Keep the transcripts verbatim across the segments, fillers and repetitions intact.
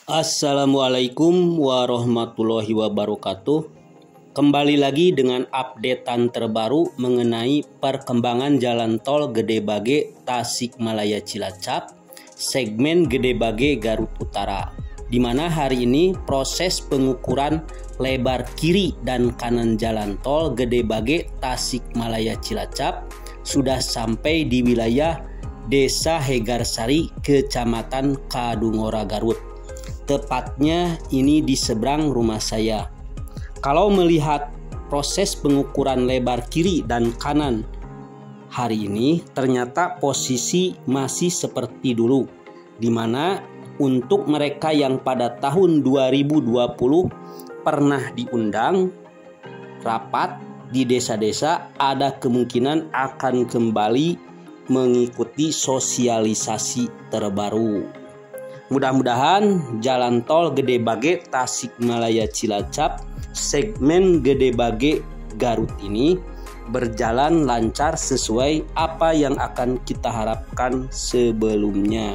Assalamualaikum warahmatullahi wabarakatuh. Kembali lagi dengan updatean terbaru mengenai perkembangan jalan tol Gede Bage Tasikmalaya Cilacap, segmen Gede Bage Garut Utara, di mana hari ini proses pengukuran lebar kiri dan kanan jalan tol Gede Bage Tasikmalaya Cilacap sudah sampai di wilayah Desa Hegarsari, Kecamatan Kadungora, Garut. Tepatnya ini di seberang rumah saya. Kalau melihat proses pengukuran lebar kiri dan kanan hari ini, ternyata posisi masih seperti dulu, di mana untuk mereka yang pada tahun dua ribu dua puluh pernah diundang rapat di desa-desa, ada kemungkinan akan kembali mengikuti sosialisasi terbaru. Mudah-mudahan jalan tol Gede Bage Tasikmalaya Cilacap segmen Gede Bage Garut ini berjalan lancar sesuai apa yang akan kita harapkan sebelumnya.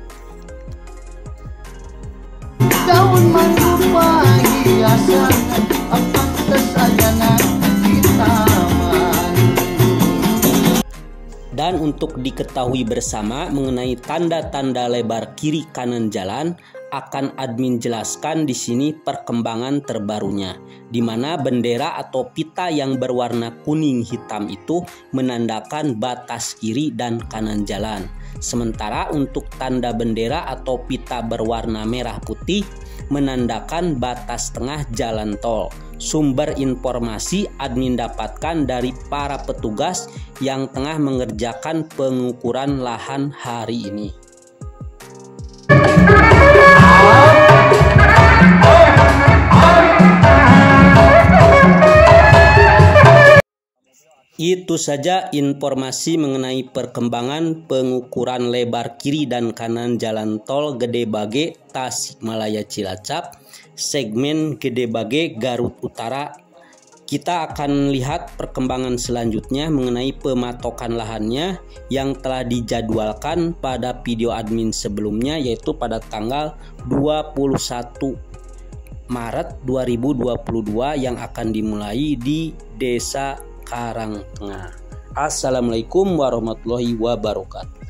Daun mangkuk hiasan apa kesayangan kita. Dan untuk diketahui bersama mengenai tanda-tanda lebar kiri kanan jalan, akan admin jelaskan di sini perkembangan terbarunya, di mana bendera atau pita yang berwarna kuning hitam itu menandakan batas kiri dan kanan jalan. Sementara untuk tanda bendera atau pita berwarna merah putih menandakan batas tengah jalan tol. Sumber informasi admin dapatkan dari para petugas yang tengah mengerjakan pengukuran lahan hari ini. Itu saja informasi mengenai perkembangan pengukuran lebar kiri dan kanan jalan tol Gede Bage Tasikmalaya Cilacap, segmen Gede Bage Garut Utara. Kita akan lihat perkembangan selanjutnya mengenai pematokan lahannya yang telah dijadwalkan pada video admin sebelumnya, yaitu pada tanggal dua puluh satu Maret dua ribu dua puluh dua yang akan dimulai di Desa Karangtengah. Assalamualaikum warahmatullahi wabarakatuh.